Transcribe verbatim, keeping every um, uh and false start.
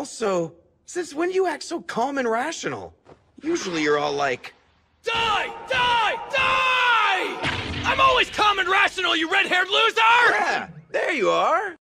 also, since when do you act so calm and rational? Usually you're all like... Die! Die! Die! I'm always calm and rational, you red-haired loser! Yeah, there you are!